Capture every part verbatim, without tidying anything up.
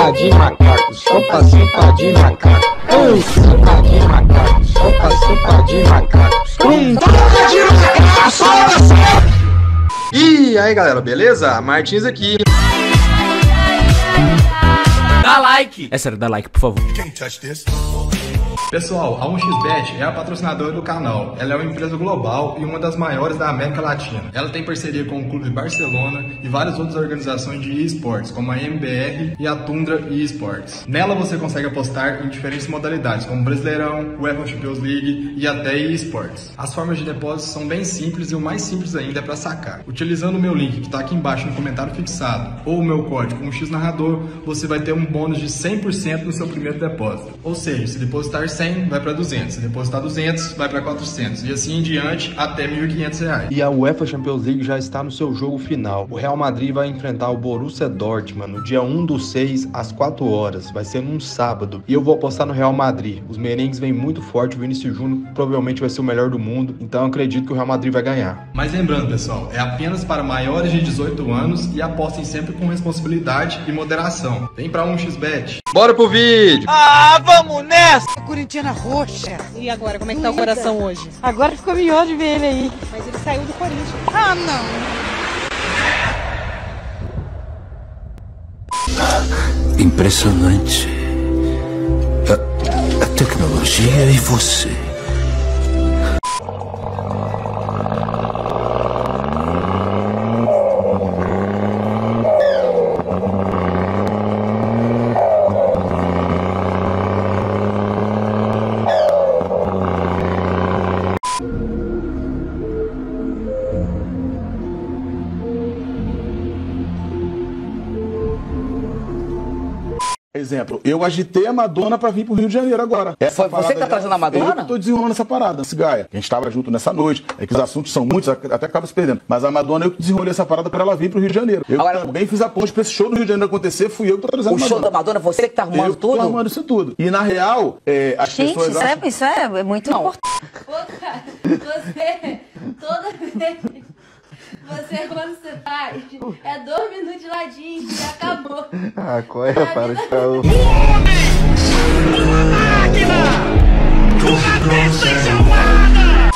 sopa de macaco, sopa, sopa de macaco. Ei, sopa de macaco, sopa, sopa de macaco. Um, sopa de macaco, sopa, sopa. E aí galera, beleza? Martins aqui. Dá like! É sério, dá like, por favor. Pessoal, a um x bet é a patrocinadora do canal. Ela é uma empresa global e uma das maiores da América Latina. Ela tem parceria com o Clube Barcelona e várias outras organizações de esportes, como a M B R e a Tundra eSports. Nela você consegue apostar em diferentes modalidades, como Brasileirão, UEFA Champions League e até eSports. As formas de depósito são bem simples e o mais simples ainda é para sacar. Utilizando o meu link que está aqui embaixo no comentário fixado ou o meu código um x narrador, você vai ter um bônus de cem por cento no seu primeiro depósito. Ou seja, se depositar cem, vai para duzentos. Se depositar duzentos, vai para quatrocentos. E assim em diante, até mil e quinhentos reais. E a UEFA Champions League já está no seu jogo final. O Real Madrid vai enfrentar o Borussia Dortmund no dia um do seis, às quatro horas. Vai ser num sábado. E eu vou apostar no Real Madrid. Os merengues vêm muito forte. O Vinícius Júnior provavelmente vai ser o melhor do mundo. Então eu acredito que o Real Madrid vai ganhar. Mas lembrando, pessoal, é apenas para maiores de dezoito anos e apostem sempre com responsabilidade e moderação. Vem para um x bet. Bora pro vídeo! Ah, vamos nessa! Corintiana roxa. E agora, como é que tá o coração hoje? Agora ficou melhor de ver ele aí. Mas ele saiu do Corinthians. Ah, não. Impressionante. A, a tecnologia e você. Exemplo, eu agitei a Madonna pra vir pro Rio de Janeiro agora. Essa Foi você que tá trazendo a Madonna? Eu que tô desenrolando essa parada, esse Gaia. A gente tava junto nessa noite, é que os assuntos são muitos, até acaba se perdendo. Mas a Madonna, eu que desenrolei essa parada pra ela vir pro Rio de Janeiro. Eu Agora, também fiz a ponte pra esse show do Rio de Janeiro acontecer, fui eu que tô trazendo o a Madonna. show da Madonna, você que tá arrumando eu tudo? Eu tô arrumando isso tudo. E na real, é, as Gente, pessoas isso, acham... é, isso é muito Não. importante. Pô, cara, você, toda vez, você quando você faz, é dois minutos de ladinho e acabou. Ah, qual é, para de ficar... Uma máquina! Uma besta chamada!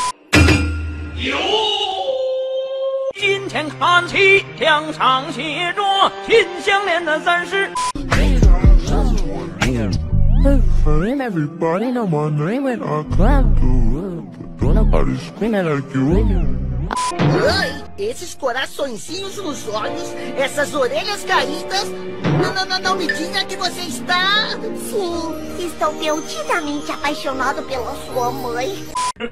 Everybody know my name and I clap. Everybody screaming like you. Ai, esses coraçõezinhos nos olhos, essas orelhas caídas. Não, não, não, não me diga que você está... Sim, estou perdidamente apaixonado pela sua mãe.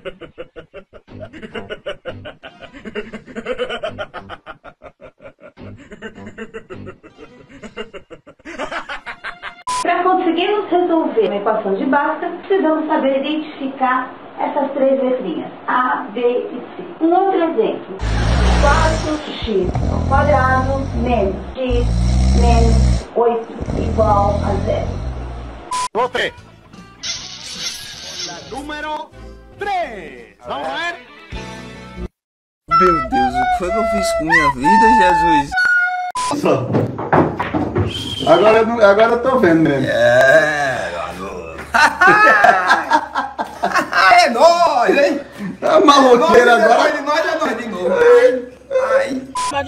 Para conseguirmos resolver uma equação de Bhaskara, precisamos saber identificar essas três letrinhas, A, B e C. Um outro exemplo, quatro x ao quadrado menos x menos oito igual a zero. Voltei. Número três. Vamos ver? Meu Deus, o que foi que eu fiz com minha vida, Jesus? Agora, agora eu tô vendo mesmo. É, garoto. É nóis, hein? Tá maloqueira Nós, agora. É nóis, é nóis de novo. Ai, ai.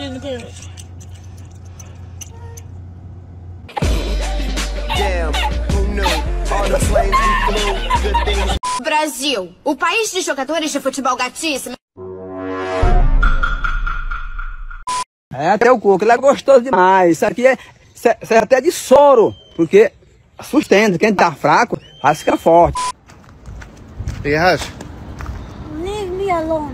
Brasil, o país de jogadores de futebol gatíssimo. É, até o coco, ele é gostoso demais. Isso aqui é, serve até de soro, porque sustenta. Quem tá fraco, faz ficar forte. E Racha? Leave me alone.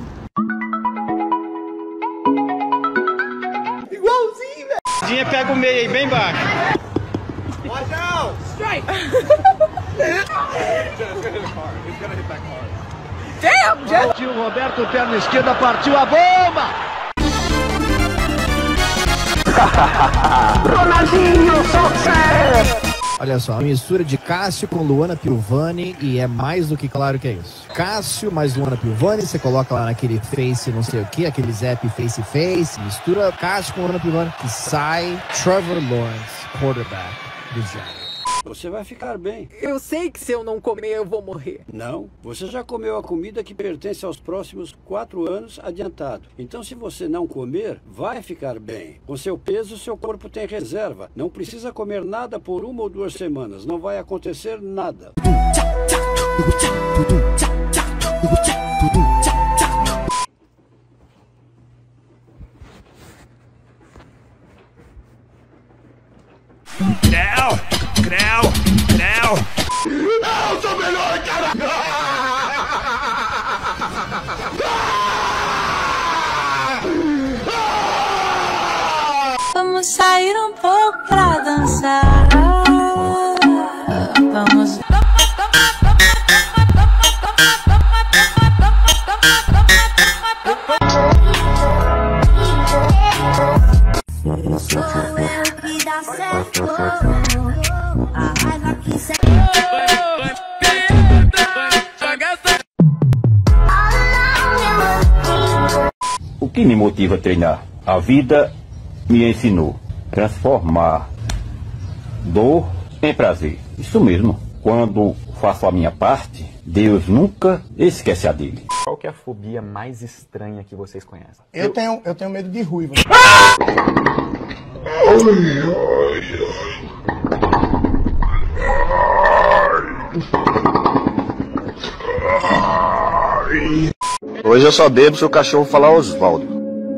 Igualzinho, velho. Dinha, pega o meio aí, bem baixo. Watch out! Strike! Damn, partiu o Roberto, perna esquerda, partiu a bomba! Ronaldinho, sucesso! Olha só, a mistura de Cássio com Luana Piovani e é mais do que claro que é isso. Cássio mais Luana Piovani, você coloca lá naquele Face não sei o que, aquele Zap Face Face, mistura Cássio com Luana Piovani, que sai Trevor Lawrence, quarterback. litros de água. Você vai ficar bem. Eu sei que se eu não comer eu vou morrer. Não, você já comeu a comida que pertence aos próximos quatro anos adiantado. Então se você não comer, vai ficar bem. Com seu peso, seu corpo tem reserva. Não precisa comer nada por uma ou duas semanas. Não vai acontecer nada. Creu, creu, creu. Eu sou melhor, cara! Vamos sair um pouco pra dançar. Vamos. Sou eu que dá certo. A raiva que se... O que me motiva a treinar? A vida me ensinou a transformar dor em prazer. Isso mesmo. Quando faço a minha parte, Deus nunca esquece a dele. Qual que é a fobia mais estranha que vocês conhecem? Eu tenho, eu tenho medo de ruiva. Hoje eu só bebo se o cachorro falar Osvaldo.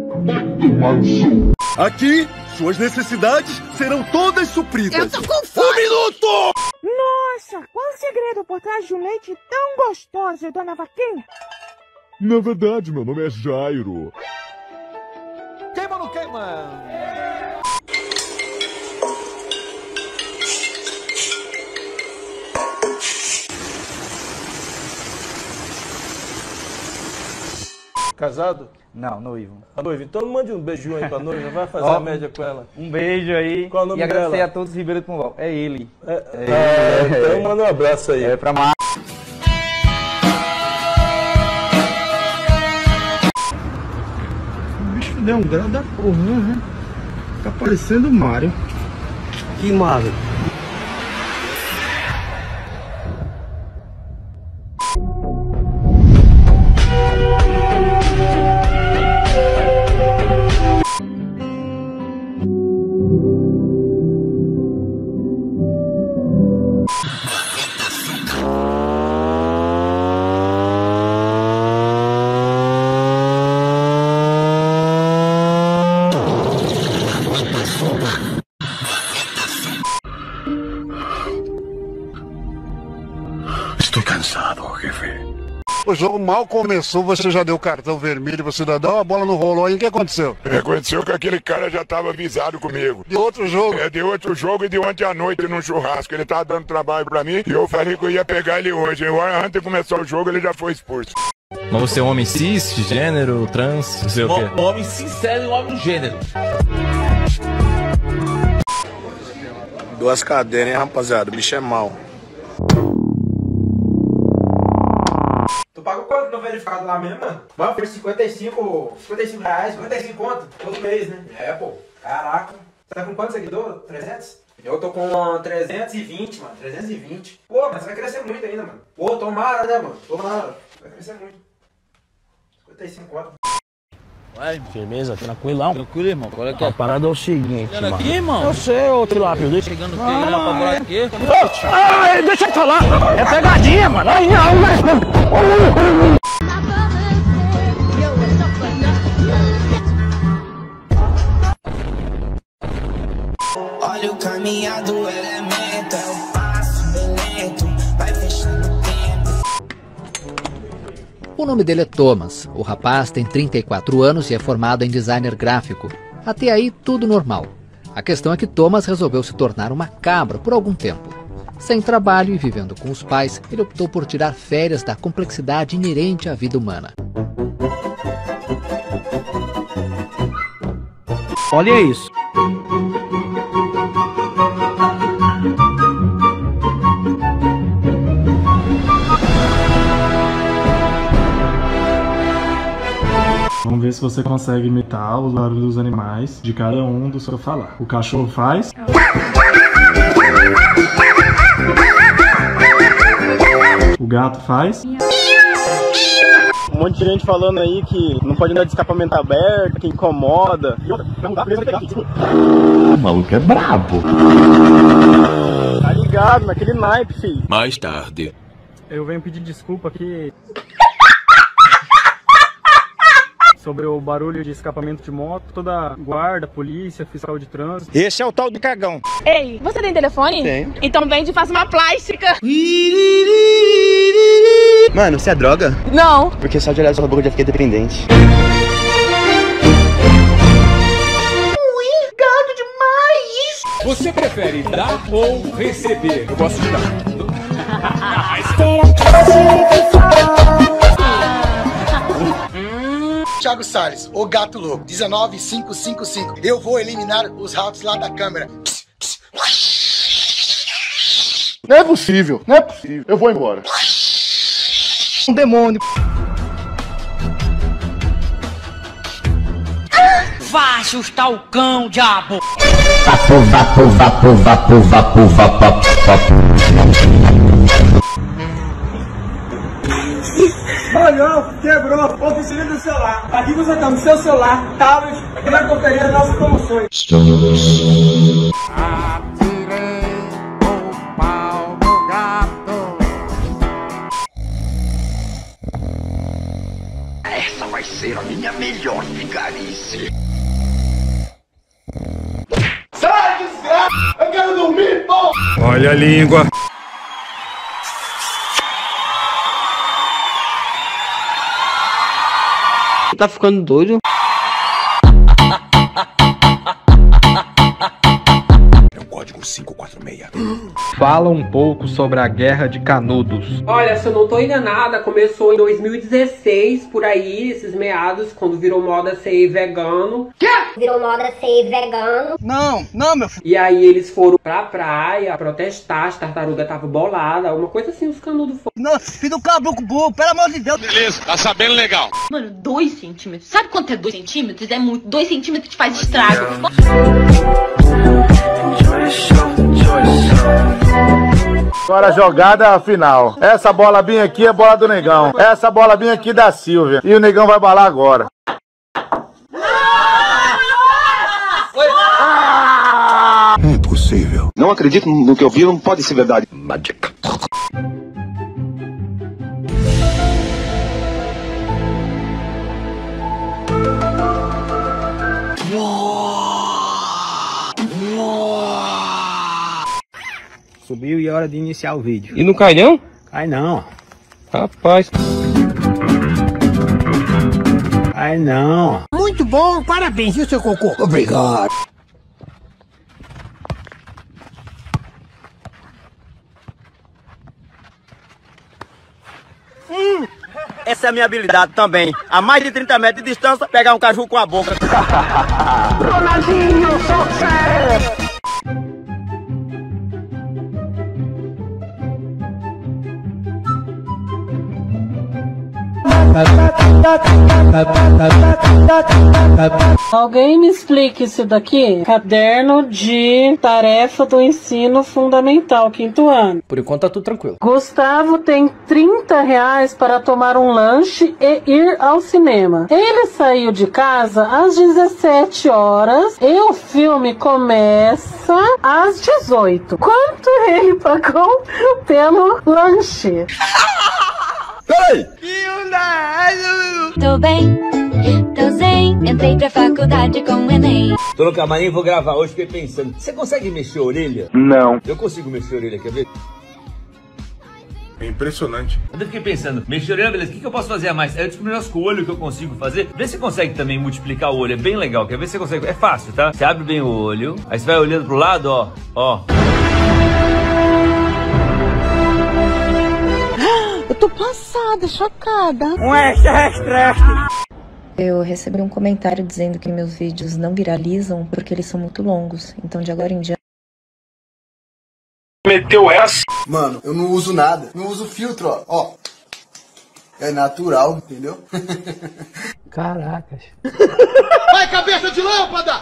Aqui, suas necessidades serão todas supridas. Eu tô com fome! Um minuto! Nossa, qual o segredo por trás de um leite tão gostoso, dona Vaquinha? Na verdade, meu nome é Jairo. Queima ou não queima? Casado? Não, noivo. A noiva. Então mande um beijinho aí pra noiva, vai fazer Ó, a média com ela. Um beijo aí. Qual é o nome e agradecer dela? a todos Ribeiro do Pombal. É ele. É, é, é, então manda um abraço aí. É pra Mar... O bicho deu um grau da porra, né? Tá parecendo o Mario. Que Mario? Estou cansado, jefe. O jogo mal começou, você já deu cartão vermelho, você já deu, a bola não rolou aí, o que aconteceu? É, aconteceu que aquele cara já estava avisado comigo. De outro jogo? É, de outro jogo e de ontem à noite num churrasco. Ele tava dando trabalho pra mim e eu falei que eu ia pegar ele hoje. Eu, antes de começar o jogo, ele já foi expulso. Mas você é um homem cis, gênero, trans, não sei o quê? Um homem sincero e um homem gênero. Duas cadeiras, hein, rapaziada? O bicho é mau. Tu pagou quanto no verificado lá mesmo, mano? Mano, foi cinquenta e cinco, cinquenta e cinco reais, cinquenta e cinco conto, todo mês, né? É, pô. Caraca. Você tá com quantos seguidores? trezentos? Eu tô com trezentos e vinte, mano. trezentos e vinte. Pô, mas vai crescer muito ainda, mano. Pô, tomara, né, mano? Tomara. Vai crescer muito. cinquenta e cinco conto. Ué, firmeza, tranquilão. Tranquilo, irmão. Qual é que é? A parada é o seguinte, Chegando mano. aqui, irmão? Eu sei, ô Tilápio. Deixa... Chegando aqui, ah, pra morar aqui. Ah, deixa eu falar. É pegadinha, mano. Aí, olha o caminhado, elemento, é o passo bem lento, vai fechando o tempo. O nome dele é Thomas. O rapaz tem trinta e quatro anos e é formado em designer gráfico. Até aí, tudo normal. A questão é que Thomas resolveu se tornar uma cabra por algum tempo. Sem trabalho e vivendo com os pais, ele optou por tirar férias da complexidade inerente à vida humana. olha isso. Vamos ver se você consegue imitar os barulhos dos animais de cada um do seu falar. O cachorro faz. gato faz? Um monte de gente falando aí que não pode andar de escapamento aberto, que incomoda. O maluco é brabo. Tá ligado, naquele naipe, filho. Mais tarde. Eu venho pedir desculpa aqui sobre o barulho de escapamento de moto, toda guarda, polícia, fiscal de trânsito. Esse é o tal do cagão. Ei, você tem telefone? Tenho. Então vende e faça uma plástica. Mano, você é droga? Não. Porque só de olhar sua boca eu já fiquei dependente. Obrigado demais. Você prefere dar ou receber? Eu gosto de dar. Thiago Salles, o gato louco, dezenove mil quinhentos e cinquenta e cinco. Eu vou eliminar os ratos lá da câmera. Não é possível, não é possível. Eu vou embora. Um demônio. Vá assustar o cão, diabo! Vapo, vapo, vapo, vapo, vapo, vapo, vapo. Olha, quebrou, oficina do celular. Aqui você tá no seu celular, tablet, e vai conferir as nossas promoções. Atirei o pau no gato. Essa vai ser a minha melhor vigarice. Sai, desgraça! Eu quero dormir, pô! Olha a língua. Tá ficando doido? É o código cinco quatro seis. Fala um pouco sobre a Guerra de Canudos. Olha, se eu não tô enganada, começou em dois mil e dezesseis, por aí, esses meados, quando virou moda ser vegano. Quê? Virou moda ser vegano. Não, não, meu filho. E aí eles foram pra praia protestar, as tartarugas estavam boladas, uma coisa assim, os canudos foram. Nossa, filho do caboclo burro, pelo amor de Deus. Beleza, tá sabendo legal. Mano, dois centímetros. Sabe quanto é dois centímetros? É muito. Dois centímetros te faz estrago. Agora a jogada final. Essa bola bem aqui é bola do Negão. Essa bola bem aqui da Silvia. E o Negão vai balar agora. É impossível. Não acredito no que eu vi, não pode ser verdade. Magic. Subiu e é hora de iniciar o vídeo. E não cai não? Cai não. Rapaz. Cai não. Muito bom, parabéns, viu, seu cocô? Obrigado. Hum, essa é a minha habilidade também. A mais de trinta metros de distância, pegar um caju com a boca. Ronaldinho, sucesso! Alguém me explique isso daqui? Caderno de tarefa do ensino fundamental, quinto ano. Por enquanto tá tudo tranquilo. Gustavo tem trinta reais para tomar um lanche e ir ao cinema. Ele saiu de casa às dezessete horas e o filme começa às dezoito. Quanto ele pagou pelo lanche? Peraí! Tô bem, tô zen, entrei pra faculdade com o Enem. Tô no camarim, vou gravar hoje, fiquei pensando. Você consegue mexer a orelha? Não. Eu consigo mexer a orelha, quer ver? É impressionante. Eu fiquei pensando, mexer a orelha, beleza, o que, que eu posso fazer a mais? Aí eu descobri um com o olho que eu consigo fazer. Vê se você consegue também multiplicar o olho, é bem legal. Quer ver se você consegue? É fácil, tá? Você abre bem o olho, aí você vai olhando pro lado, ó, ó. Eu tô passada, chocada. Um extraterrestre. Eu recebi um comentário dizendo que meus vídeos não viralizam porque eles são muito longos. Então de agora em diante... Meteu essa? Mano, eu não uso nada. Não uso filtro, ó. Ó. É natural, entendeu? Caracas. Vai, cabeça de lâmpada!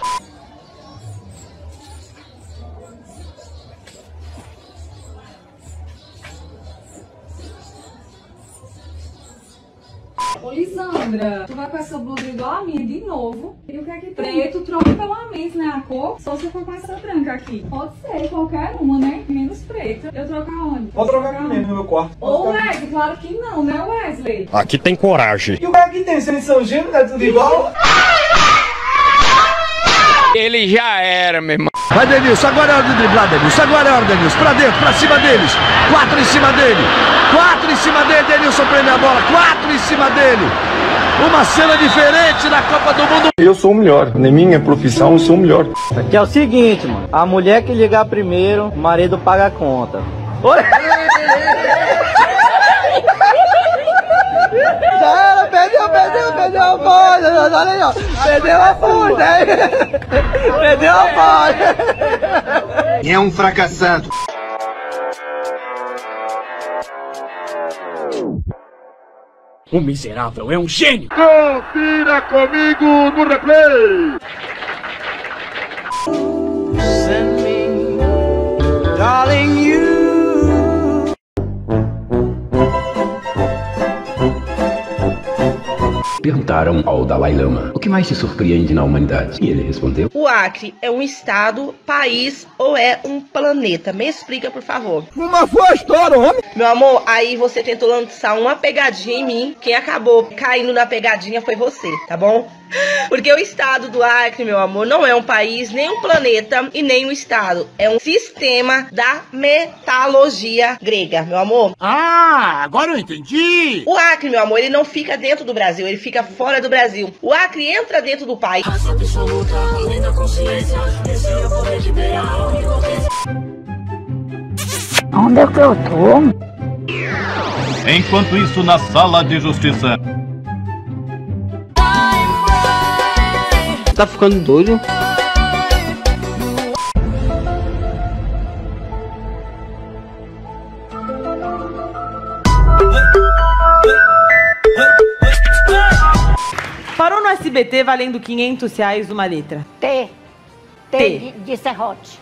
Ô, Lisandra, tu vai com essa blusa igual a minha de novo. E o que é que preto? Troca pela menos, né, a cor? Só se for com essa branca aqui. Pode ser, qualquer uma, né? Menos preta. Eu troco aonde? Pode trocar comigo no meu quarto. Ô, Wesley, claro que não, né, Wesley? Aqui tem coragem. E o que é que tem? Vocês são gêmeos, é tudo igual? Ele já era, meu irmão. Vai, Denilson, agora é hora de driblar, Denilson. Agora é hora, Denilson. Pra dentro, pra cima deles. Quatro em cima dele. Quatro em cima dele, Denilson prende a bola. Quatro em cima dele. Uma cena diferente na Copa do Mundo. Eu sou o melhor. Na minha profissão, eu sou o melhor. Aqui é o seguinte, mano. A mulher que ligar primeiro, o marido paga a conta. Oi? Já era, perdeu, perdeu, perdeu a bola. Olha aí, ó. Perdeu a bola. Perdeu a bola. É um fracassado. O miserável é um gênio! Confira comigo no replay! Send me, darling, you. Perguntaram ao Dalai Lama o que mais te surpreende na humanidade. E ele respondeu: o Acre é um estado, país ou é um planeta? Me explica, por favor. Uma foi a história, homem! Meu amor, aí você tentou lançar uma pegadinha em mim. Quem acabou caindo na pegadinha foi você, tá bom? Porque o estado do Acre, meu amor, não é um país, nem um planeta e nem um estado. É um sistema da metalurgia grega, meu amor. Ah, agora eu entendi. O Acre, meu amor, ele não fica dentro do Brasil, ele fica fora do Brasil. O Acre entra dentro do país. Onde é que eu tô? Enquanto isso, na sala de justiça. Tá ficando doido? Parou no S B T valendo quinhentos reais uma letra. T. T, T. De, de serrote.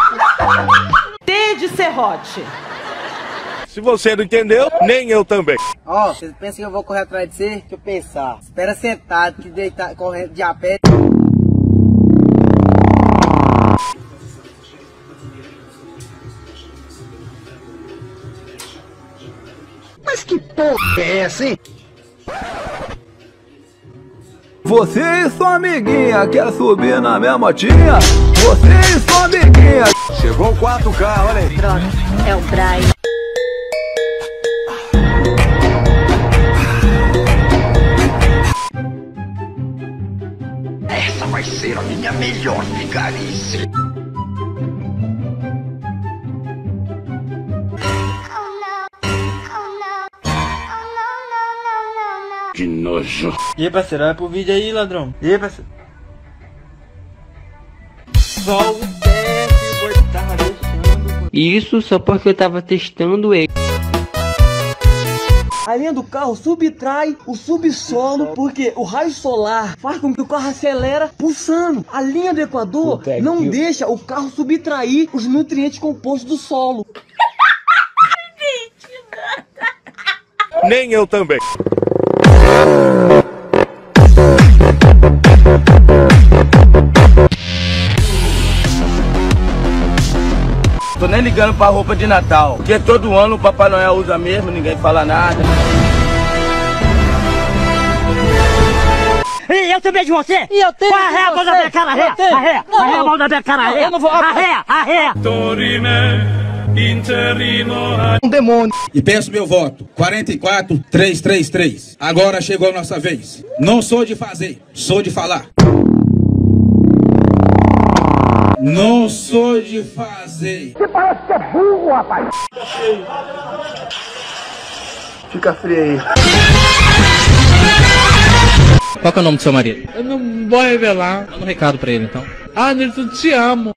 T de serrote. Se você não entendeu, nem eu também. Ó, oh, você pensa que eu vou correr atrás de você? Deixa eu pensar. Espera sentado, que deitar, correndo de a pé. Mas que porra é essa, hein? Você e sua amiguinha quer subir na minha motinha? Você e sua amiguinha. Chegou o quatro K, olha aí. Droga, é o Brian. Essa vai ser a minha melhor vigarice. Que nojo. E aí, parceiro, olha pro vídeo aí, ladrão. E aí, parceiro. Só o teste, o tava deixando. Isso só porque eu tava testando ele. A linha do carro subtrai o subsolo porque o raio solar faz com que o carro acelera pulsando. A linha do Equador não deixa o carro subtrair os nutrientes compostos do solo. Nem eu também. Tô nem ligando pra roupa de Natal, porque todo ano o Papai Noel usa mesmo, ninguém fala nada. E eu também de você? E eu tenho arreia a mão da minha cara, arreia, arreia, arreia a mão da minha cara, arreia, arreia, arreia. Um demônio. E peço meu voto. quarenta e quatro, trezentos e trinta e três. Agora chegou a nossa vez. Não sou de fazer, sou de falar. Não sou de fazer. Você parece que é burro, rapaz. Fica frio aí. Qual que é o nome do seu marido? Eu não vou revelar. Manda um recado pra ele, então. Ah, Nilton, te amo.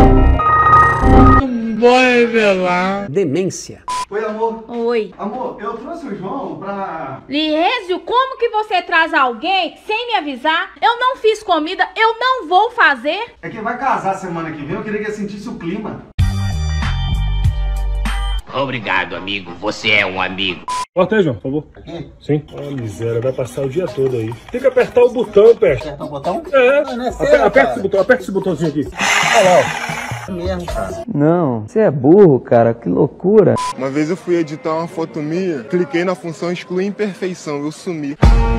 Não vou revelar. Demência. Oi, amor. Oi. Amor, eu trouxe o João pra... Liésio, como que você traz alguém sem me avisar? Eu não fiz comida, eu não vou fazer. É que vai casar semana que vem, eu queria que ele sentisse o clima. Obrigado, amigo. Você é um amigo. Corta aí, João, por favor. Aqui? Sim. Ah, miséria, vai passar o dia todo aí. Tem que apertar o botão, Peste. Apertar o botão? É. Não, não é Aper sério, aperta cara. esse botão, aperta esse botãozinho aqui. Olha lá, ó. É mesmo, cara. Não, você é burro, cara, que loucura. Uma vez eu fui editar uma foto minha, cliquei na função excluir imperfeição, eu sumi.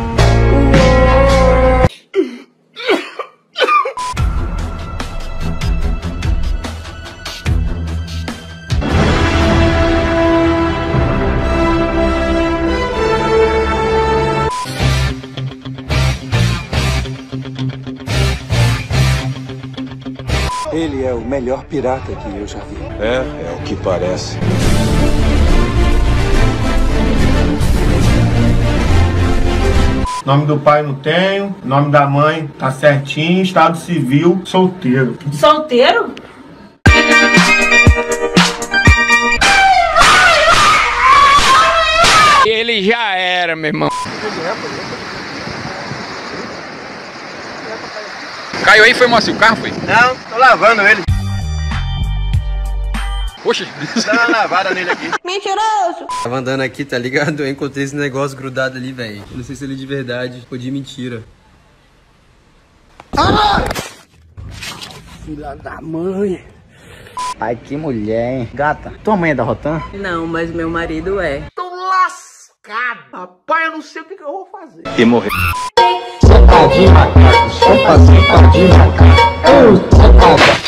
Ele é o melhor pirata que eu já vi. É, é o que parece. Nome do pai não tenho, nome da mãe tá certinho, estado civil, solteiro. Solteiro? Ele já era, meu irmão. Caiu aí, foi, Márcio? O carro foi? Não, tô lavando ele. Poxa. Dá uma lavada nele aqui. Mentiroso! Tava andando aqui, tá ligado? Eu encontrei esse negócio grudado ali, velho. Não sei se ele é de verdade ou de mentira. Ah! Filha da mãe. Ai, que mulher, hein? Gata, tua mãe é da Rotan? Não, mas meu marido é. Tô lascado. Rapaz, eu não sei o que, que eu vou fazer. E morrer. Sentadinho, macaco. Sopa sentadinho, macaco. Sentada.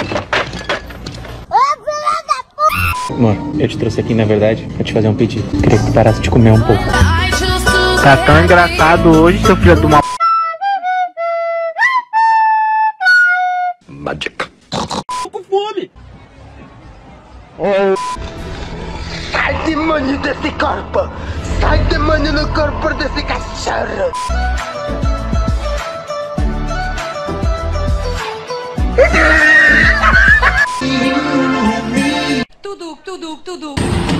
Mano, eu te trouxe aqui, na verdade, pra te fazer um pedido. Queria que tu parasse de comer um pouco. Tá tão engraçado hoje, seu filho de uma... Mágica. Tô com fome. Oh. Sai demônio desse corpo! Sai demônio no corpo desse cachorro! Tudo, tudo, tudo.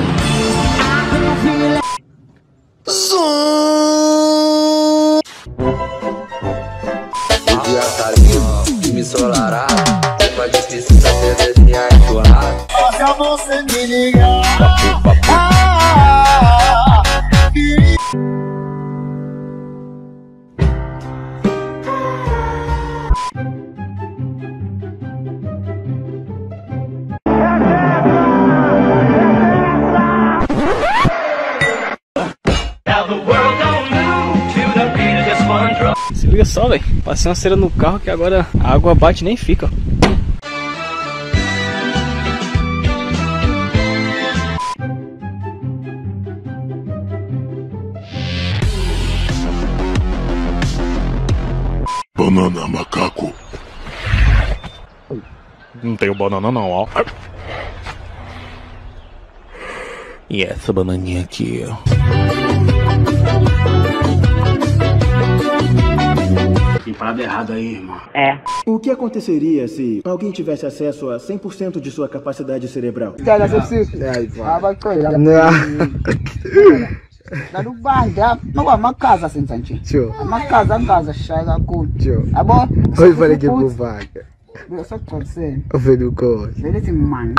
Me ensolará, mas precisa ter de atuar. Só você me ligar. Se liga só, velho. Passei uma cera no carro que agora a água bate e nem fica. Banana, macaco. Não tenho banana não, ó. E essa bananinha aqui, ó. Tem parada errada aí, irmão. É. O que aconteceria se alguém tivesse acesso a cem por cento de sua capacidade cerebral? Cara, você precisa. Ah, vai coisa. Lá no bairro, não vai uma casa assim, Santi. Tio. Uma casa, uma casa, chega com. Tio. É bom? Hoje falei que vou vaga. Eu só tô dizendo. Eu fui do corpo. Beleza, mano.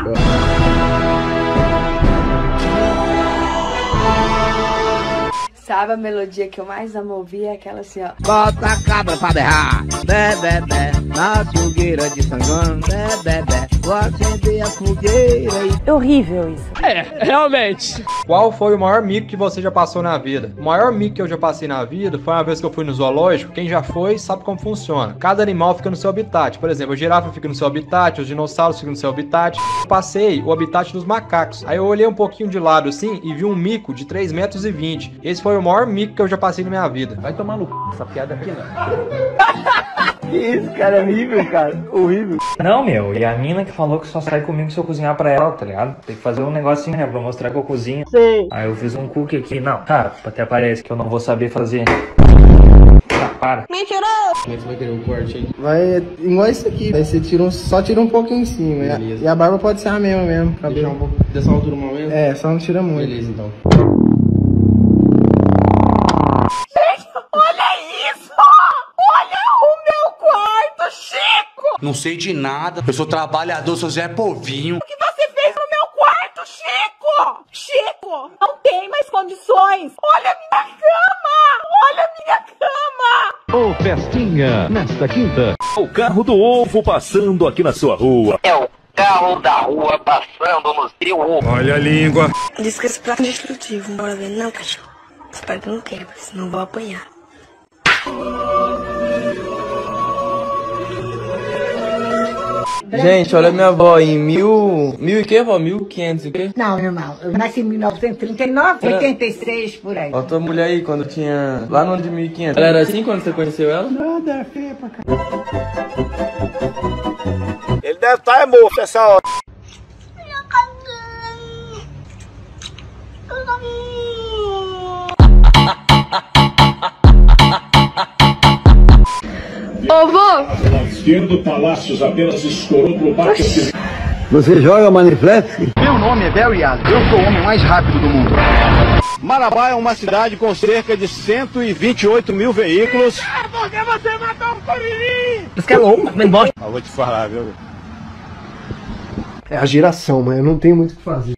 Sabe a melodia que eu mais amo ouvir? É aquela assim, ó. Bota a cabra pra berrar, bé, bé, bé, na fogueira de São João, bé, bé, bé, vou acender a fogueira e... É horrível isso. É, realmente. Qual foi o maior mico que você já passou na vida? O maior mico que eu já passei na vida foi uma vez que eu fui no zoológico. Quem já foi sabe como funciona. Cada animal fica no seu habitat. Por exemplo, a girafa fica no seu habitat, os dinossauros ficam no seu habitat. Eu passei o habitat dos macacos. Aí eu olhei um pouquinho de lado assim e vi um mico de três metros e vinte. Esse foi o maior mico que eu já passei na minha vida. Vai tomar no c... essa piada aqui, não. Que isso, cara, é horrível, cara, horrível. Não, meu, e a mina que falou que só sai comigo se eu cozinhar pra ela, tá ligado? Tem que fazer um negocinho, né, pra mostrar que eu cozinho. Sim. Aí eu fiz um cookie aqui, não, cara, até parece que eu não vou saber fazer. Ah, para. Mentiroso! Como é que você vai querer um corte aí? Vai igual isso aqui. Aí você tira um, só tira um pouquinho em cima. Beleza. E a barba pode ser a mesma mesmo. Deixar um pouco dessa altura uma mesmo? É, só não tira muito. Beleza, então. Olha isso! Olha o meu quarto, Chico! Não sei de nada. Eu sou trabalhador, sou Zé Povinho. O que você fez no meu quarto, Chico? Chico, não tem mais condição condições. Olha a minha cama! Olha a minha cama! Ô, festinha, nesta quinta. O carro do ovo passando aqui na sua rua. É o carro da rua passando no seu ovo. Olha a língua. Diz que esse prato é destrutivo. Bora ver, não, cachorro. Espero que não quebre, senão vou apanhar. Gente, olha minha avó em mil... Mil e que, vó? Mil e quinhentos e quê? Não, irmão. Eu nasci em mil novecentos e trinta e nove, é. oitenta e seis, por aí. Ó, tua mulher aí, quando tinha... Lá no ano de mil e quinhentos. Ela era assim quando você conheceu ela? Nada, era feia pra cá. Ele deve estar é morto essa hora. Ô, vô! Pela esquerda, Palácios apenas escorou pro barco. Você joga maniflete? Meu nome é Barry Allen. Eu sou o homem mais rápido do mundo. Marabá é uma cidade com cerca de cento e vinte e oito mil veículos. É porque você matou um curirim! Você é louco, mas embora. Eu vou te falar, viu? É a geração, mas eu não tenho muito o que fazer.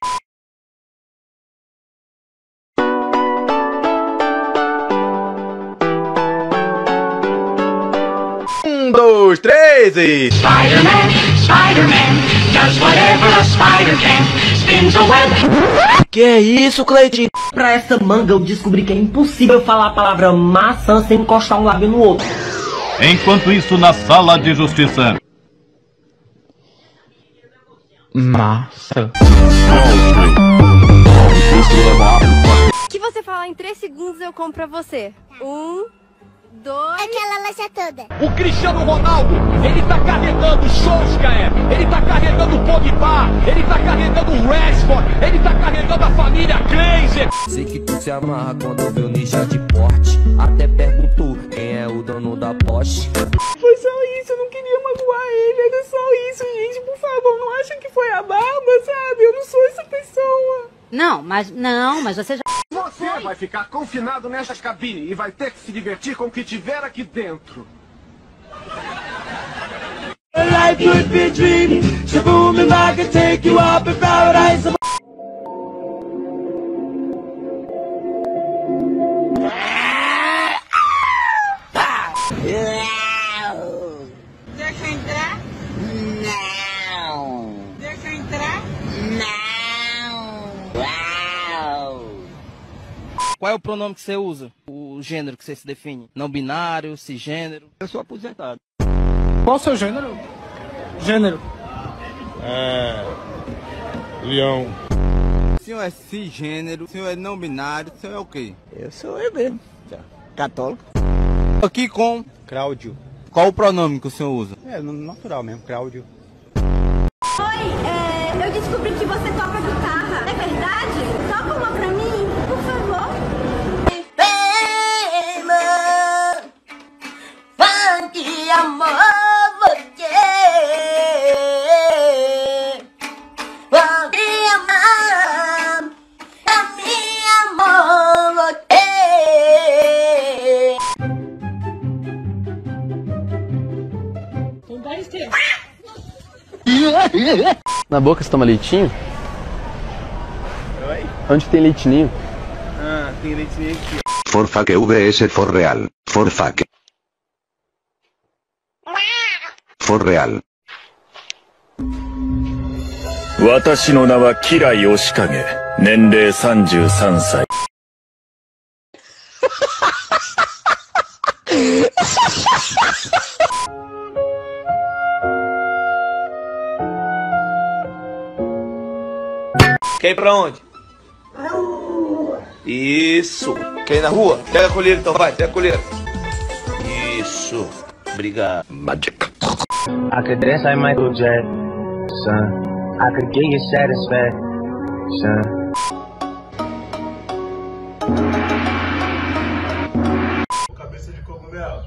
Um, dois, três e... Spider-Man, Spider-Man, does whatever a spider can, spins a web. Que é isso, Cleitinho? Pra essa manga eu descobri que é impossível falar a palavra maçã sem encostar um lábio no outro. Enquanto isso, na sala de justiça. Massa. Que você falar em três segundos eu compro pra você. Um, dois... Aquela lancha toda. O Cristiano Ronaldo, ele tá carregando o Solskjaer, ele tá carregando o Pogba, ele tá carregando o Rashford, ele tá carregando a família Glazer. Sei que tu se amarra quando vê o ninja de porte. Até perguntou quem é o dono da Porsche. Foi só isso, eu não queria magoar ele, era só isso, gente, por favor, não achem que foi a barba, sabe? Eu não sou essa pessoa. Não, mas não, mas você já... Você vai ficar confinado nessa cabine e vai ter que se divertir com o que tiver aqui dentro. Life could be a dream, shaboom if I could take you up in paradise. Deixa eu entrar? Não. Deixa eu entrar? Não. Uau. Qual é o pronome que você usa? O gênero que você se define? Não binário, cisgênero? Eu sou aposentado. Qual o seu gênero? Gênero. É... Leão. O senhor é cisgênero, o senhor é não binário, o senhor é o quê? Eu sou eu mesmo. Católico. Aqui com... Cláudio. Qual o pronome que o senhor usa? É, natural mesmo, Cláudio. Oi, é, eu descobri que você toca guitarra. É verdade? Toca uma pra mim, por favor. Funk, amor, você. Vou te amar, a minha amor, você. Na boca você toma leitinho? Oi? Onde tem leitinho? Ah, tem leitinho aqui. For fuck vs for real. For fuck. For real. 私の名はキラヨシカゲ。年齢さんじゅうさんさい。 Quer ir pra onde? Isso. Quer ir na rua? Pega a colheira então, vai, pega a colheira. Isso. Obrigado. Magic. I could dance like Michael Jackson. I could get you satisfaction. Cabeça de cogumelo.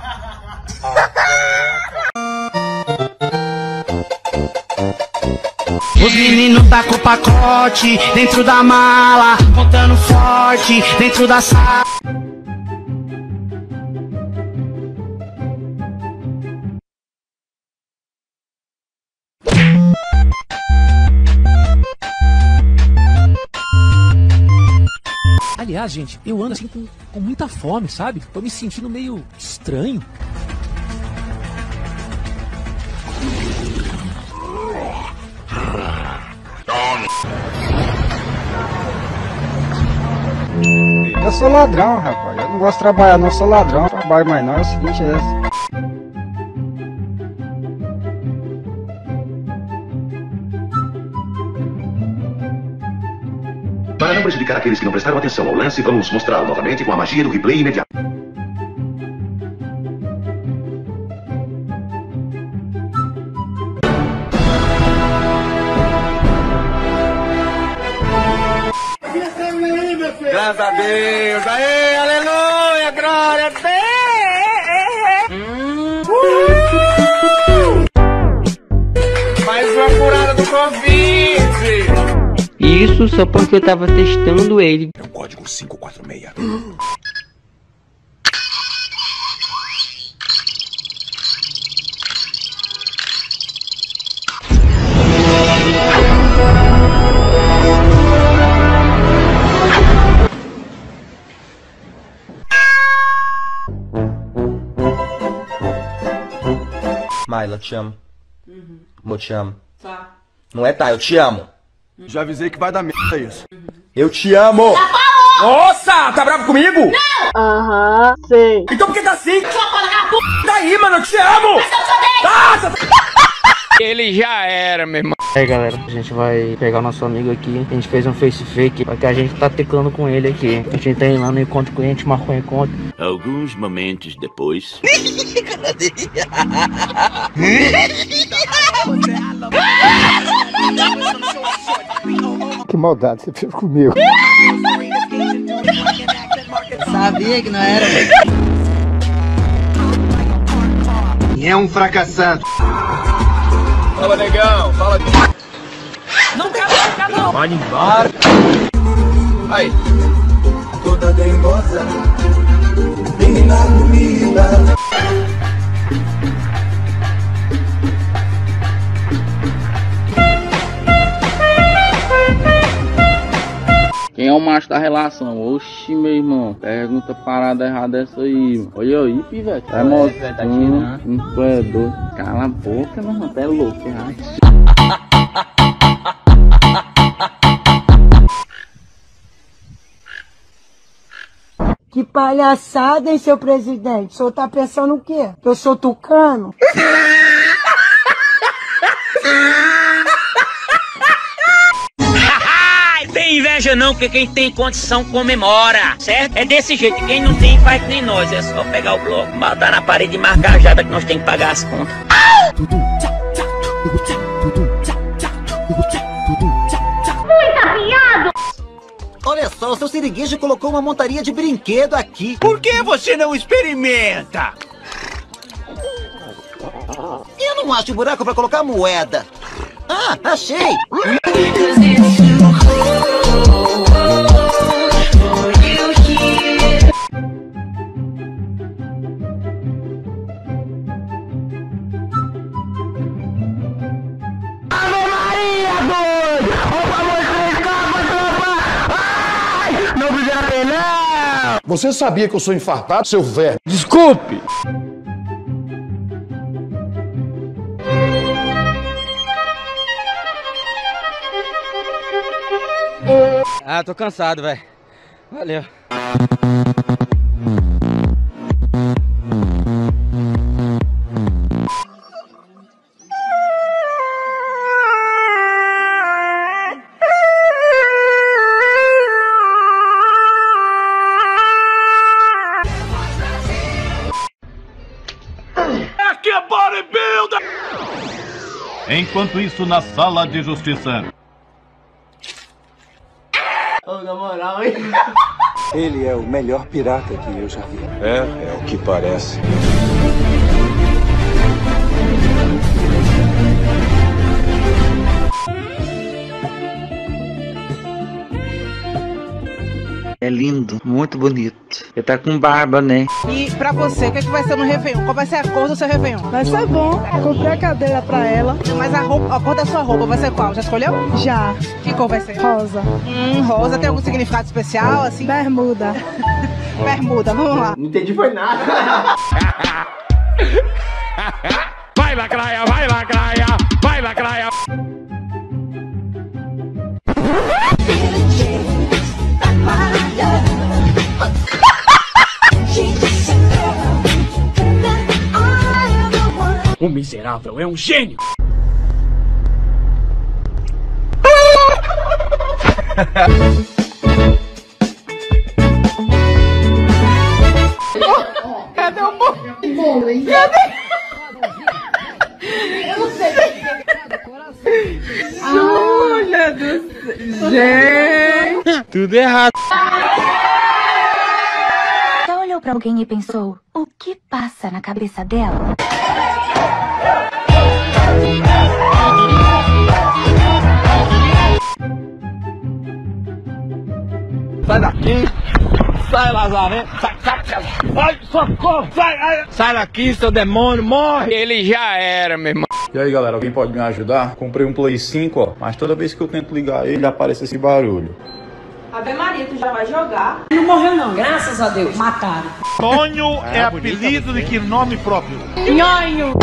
Os meninos tá com o pacote dentro da mala, contando forte dentro da sala. Aliás, gente, eu ando assim com, com muita fome, sabe? Tô me sentindo meio estranho. Eu sou ladrão, rapaz. Eu não gosto de trabalhar, não. Eu sou ladrão. Não trabalho mais não. É o seguinte, é esse. Para não prejudicar aqueles que não prestaram atenção ao lance, vamos mostrá-lo novamente com a magia do replay imediato. Graças a Deus, aê, aleluia, glória a Deus. Mais uma curada do Covid. Isso só porque eu tava testando ele. É o código cinco quatro seis. Maila, te amo. Uhum. Eu te amo. Tá. Não é tá, eu te amo. Uhum. Já avisei que vai dar merda isso. Eu te amo! Nossa, tá bravo comigo? Não! Aham, uhum, sei. Então por que tá assim? Daí, mano, eu te amo! Nossa! Ele já era, meu irmão. Aí, galera, a gente vai pegar o nosso amigo aqui. A gente fez um face fake, porque a gente tá teclando com ele aqui. A gente tá indo lá no encontro cliente, marcou um encontro. Alguns momentos depois. Que maldade você fez comigo. Eu sabia que não era. É um fracassado. Fala, negão, fala de... Não quero ficar, não. Vai embora. Aí. Toda dengosa, menina bonita. Quem é o macho da relação? Oxi, meu irmão. Pergunta parada errada essa aí, mano. Olha aí, pivete. Vai mostrando. Tu é doido. Cala a boca, meu irmão. Tu é louco, errado. Que palhaçada, hein, seu presidente? O senhor tá pensando o quê? Que eu sou tucano? Tem inveja não, porque quem tem condição comemora, certo? É desse jeito, quem não tem faz que nem nós, é só pegar o bloco, botar na parede e marcar a jada que nós temos que pagar as contas. Muita piada! Olha só, o seu siriguejo colocou uma montaria de brinquedo aqui. Por que você não experimenta? Eu não acho buraco pra colocar moeda. Ah, achei! Ave Maria, doido! Opa, vocês, calma, tropa! Ai! Não precisa ter, não! Você sabia que eu sou infartado, seu velho? Desculpe! Ah, tô cansado, velho. Valeu. Aqui é bodybuilder! Enquanto isso, na sala de justiça. Ô, na moral, hein? Ele é o melhor pirata que eu já vi. É, é o que parece. É lindo, muito bonito. Ele tá com barba, né? E pra você, o que, é que vai ser no Réveillon? Qual vai ser a cor do seu Réveillon? Vai ser bom. Comprei a cadeira pra ela. Mas a, roupa, a cor da sua roupa vai ser qual? Já escolheu? Já. Que cor vai ser? Rosa. Hum, rosa. Tem algum significado especial, assim? Bermuda. Bermuda, vamos lá. Não entendi foi nada. Vai lacraia, vai lacraia, vai lacraia. O miserável é um gênio. Cadê o bolo? Bolo, hein? Cadê? Eu não sei. Júlia do céu. Gente. Tudo errado. Já olhou pra alguém e pensou, o que passa na cabeça dela? Sai daqui. Sai, Lazaré. Sai, sai, sai. Ai, socorro. Sai, ai. Sai daqui, seu demônio. Morre. Ele já era, meu irmão. E aí, galera, alguém pode me ajudar? Comprei um Play cinco, ó, mas toda vez que eu tento ligar ele, aparece esse barulho. Ave Maria, tu já vai jogar? Não morreu não, graças a Deus. Mataram. Tonho é, é apelido de que nome próprio? Nhonho.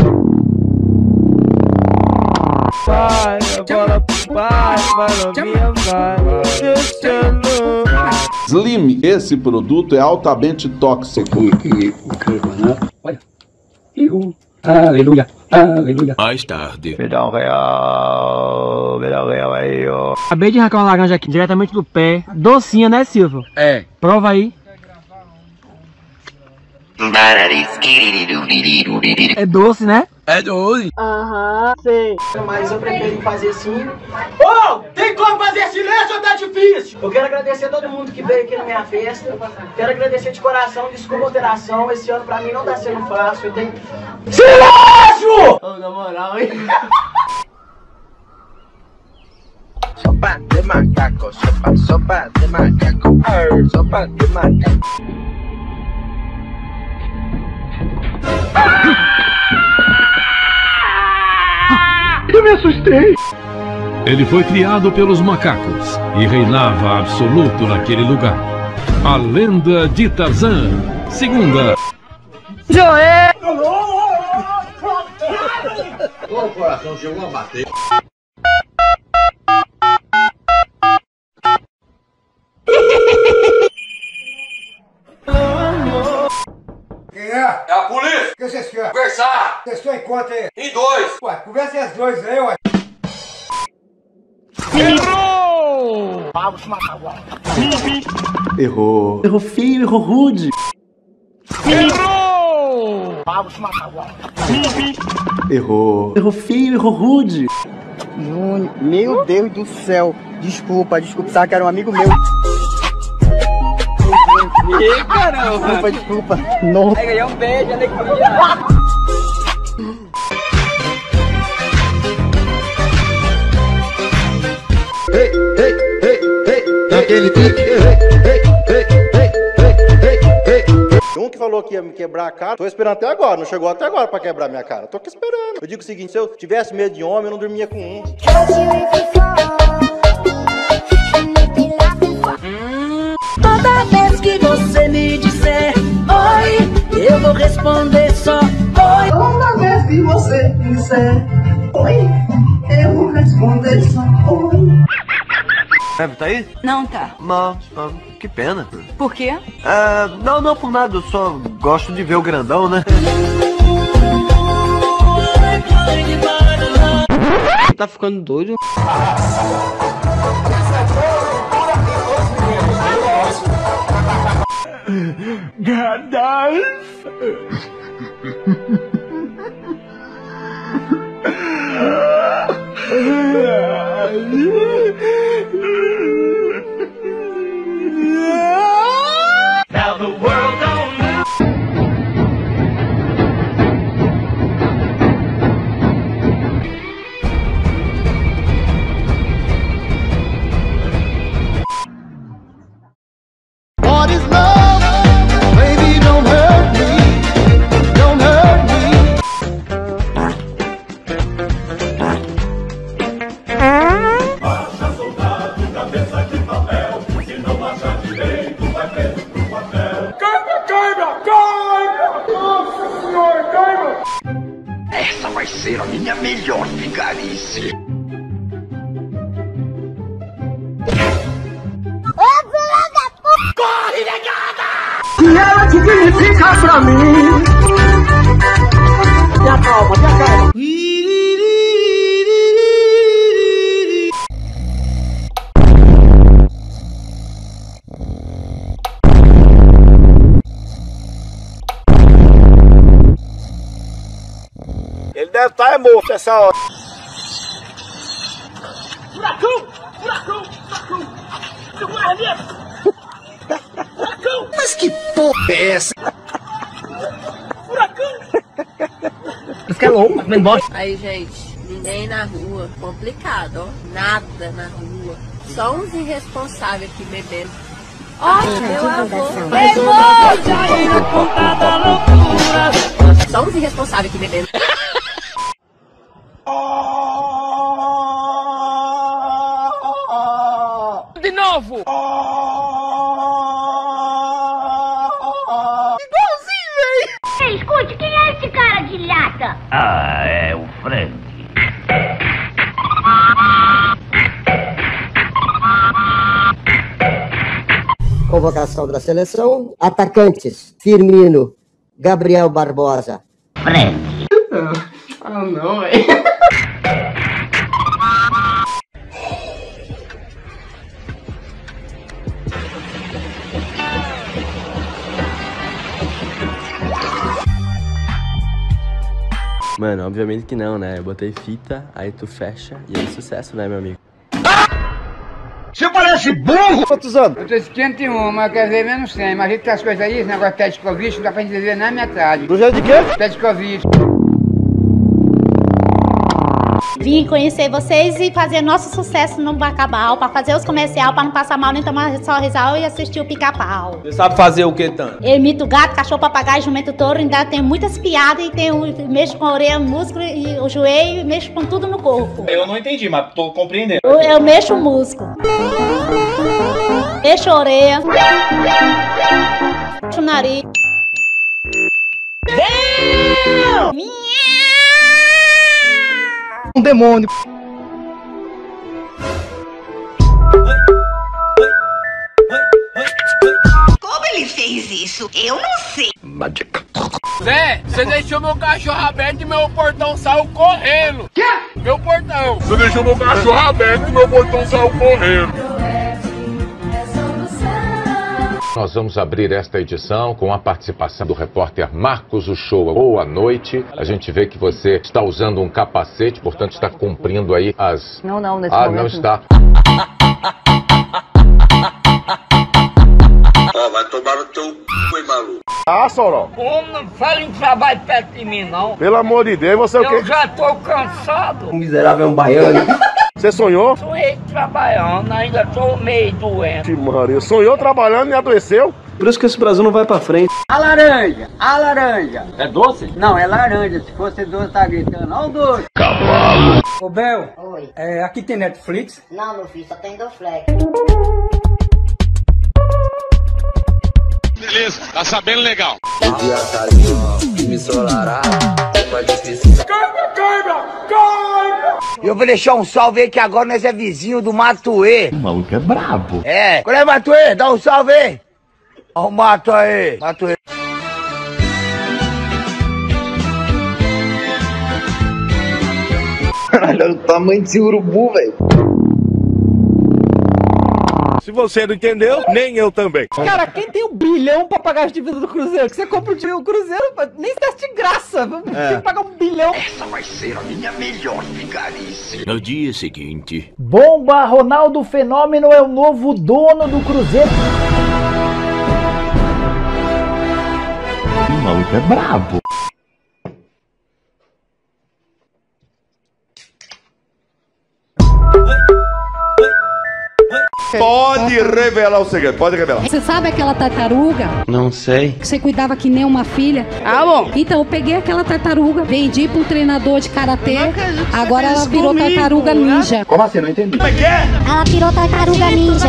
Vai, bora pro pai, vai, minha vai, Slim, esse produto é altamente tóxico. Olha, ligou. Aleluia, aleluia. Mais tarde. Me dá um real, me dá um real aí, ó. Acabei de arrancar uma laranja aqui, diretamente do pé. Docinha, né, Silvio? É. Prova aí. É doce, né? É doce. Aham, sei. Mas eu prefiro fazer assim. Ô, oh, tem como fazer silêncio ou tá difícil? Eu quero agradecer a todo mundo que veio aqui na minha festa. Quero agradecer de coração, desculpa a alteração. Esse ano pra mim não tá sendo fácil. Eu tenho... Silêncio! Oh, na moral, hein? Sopa de macaco, sopa, sopa de macaco, arr, sopa de macaco. Eu me assustei. Ele foi criado pelos macacos e reinava absoluto naquele lugar. A lenda de Tarzan, segunda. Joé! O coração chegou a bater. Quem é? É a polícia! O que vocês querem? Conversar! Vocês estão em quanto aí? Em dois! Ué, conversem as dois aí, ué. Errou! Errou. Errou feio, errou rude. Errou! Errou. Errou feio, errou rude. Júnior, meu Deus do céu. Desculpa, desculpa, sabe que era um amigo meu. Ih, caramba! Desculpa, desculpa. Não. Vai ganhar um beijo, alegria. Ei, ei, ei, ei, aquele pique. Ei, ei, ei, ei, ei, ei, ei. Um que falou que ia me quebrar a cara, tô esperando até agora, não chegou até agora pra quebrar minha cara. Tô aqui esperando. Eu digo o seguinte, se eu tivesse medo de homem, eu não dormia com um. Toda vez que você me disser oi, eu vou responder só oi. Toda vez que você disser oi, eu vou responder só oi. Deve tá aí? Não tá. Não, não, que pena. Por quê? Ah, não, não por nada, eu só gosto de ver o grandão, né? Tá ficando doido? Gandalf! Now the world carícia. Corre, negada! E ela significa pra mim. Tenha calma, tenha calma. Ele deve estar é morto essa hora. Furacão! Furacão! Furacão! Segura mesmo! Furacão! Mas que porra é essa? Furacão! Isso que é louco, mas bosta. Aí, gente, ninguém na rua. Complicado, ó. Nada na rua. Só uns irresponsáveis aqui bebendo. Ó, meu avô. Só uns irresponsáveis aqui bebendo. De novo! Igualzinho, velho! Ei, escute, quem é esse cara de lata? Ah, é o Frank. Convocação da seleção. Atacantes: Firmino, Gabriel Barbosa. Frank. Ah, não, velho. Mano, obviamente que não, né? Eu botei fita, aí tu fecha e é sucesso, né, meu amigo? Você parece burro! Quantos anos? Eu tô cinquenta e um, mas eu quero ver menos cem. Mas que as coisas aí, esse negócio de teste de Covid, não dá pra gente ver na metade. Do jeito de quê? Teste de Covid. Vim conhecer vocês e fazer nosso sucesso no Bacabal, pra fazer os comercial, pra não passar mal, nem tomar só risal e assistir o Pica-Pau. Você sabe fazer o que tanto? Eu imito gato, cachorro, papagaio, jumento, touro, ainda tenho muitas piadas e tenho, mexo com a orelha, o músculo e o joelho, e mexo com tudo no corpo. Eu não entendi, mas tô compreendendo. Eu, eu mexo o músculo. Mexo a orelha. Mexo o nariz. Um demônio. Como ele fez isso? Eu não sei. Mágica. Zé, você deixou meu cachorro aberto e meu portão saiu correndo. Quê? Meu portão. Você deixou meu cachorro aberto e meu portão saiu correndo. Nós vamos abrir esta edição com a participação do repórter Marcos Uchoa. Boa noite. A gente vê que você está usando um capacete, portanto está cumprindo aí as... Não, não, nesse ah, momento. não está. Ó, vai tomar no teu c, hein, maluco. Ah, Soró. Como não fala em trabalho perto de mim, não. Pelo amor de Deus, você é o quê? Eu já tô cansado. O miserável é um baiano. Você sonhou? Sonhei trabalhando, ainda tô meio doente. Maria, sonhou trabalhando e adoeceu? Por isso que esse Brasil não vai pra frente. A laranja, a laranja. É doce? Não, é laranja. Se fosse doce, tá gritando. Ó o doce. Cavalo. Ô, Bel. Oi. É, aqui tem Netflix? Não, meu filho, só tem do Flex. Beleza, tá sabendo legal. Me solará, uma difícil. Eu vou deixar um salve aí que agora nós é vizinho do Matuê. O maluco é brabo. É. Qual é, Matuê? Dá um salve aí. Ó o Mato aí. Matuê. Caralho, olha o tamanho desse urubu, velho. Se você não entendeu, nem eu também. Cara, quem tem um bilhão pra pagar as dívidas do Cruzeiro? Que você compra o Cruzeiro, nem se desse de graça. É. Tem que pagar um bilhão. Essa vai ser a minha melhor vigarice. No dia seguinte... Bomba, Ronaldo Fenômeno é o novo dono do Cruzeiro. O maluco é brabo. Pode revelar o segredo, pode revelar. Você sabe aquela tartaruga? Não sei. Que você cuidava que nem uma filha? Ah, bom. Então, eu peguei aquela tartaruga, vendi pra um treinador de karatê. Agora ela virou tartaruga ninja. Como assim? Não entendi. Como é que é? Ela virou tartaruga ninja.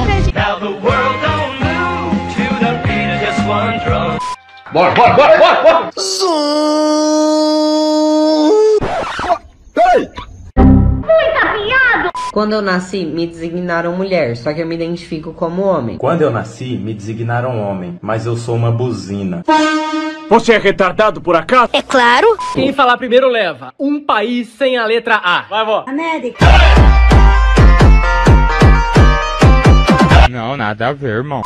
Bora, bora, bora, bora, bora. Peraí. Quando eu nasci, me designaram mulher, só que eu me identifico como homem. Quando eu nasci, me designaram homem, mas eu sou uma buzina. Você é retardado por acaso? É claro. Quem falar primeiro leva. Um país sem a letra A. Vai, vó. América. Não, nada a ver, irmão.